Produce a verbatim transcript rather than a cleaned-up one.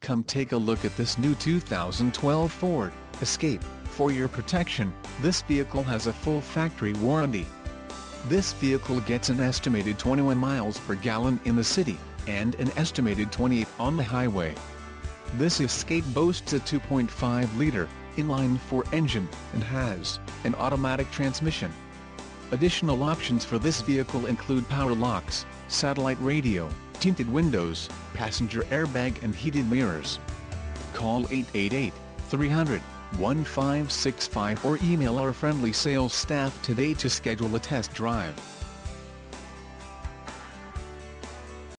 Come take a look at this new two thousand twelve Ford Escape. For your protection, this vehicle has a full factory warranty. This vehicle gets an estimated twenty-one miles per gallon in the city, and an estimated twenty-eight on the highway. This Escape boasts a two point five liter inline-four engine, and has an automatic transmission. Additional options for this vehicle include power locks, satellite radio, tinted windows, passenger airbag and heated mirrors. Call eight eight eight, three hundred, fifteen sixty-five or email our friendly sales staff today to schedule a test drive.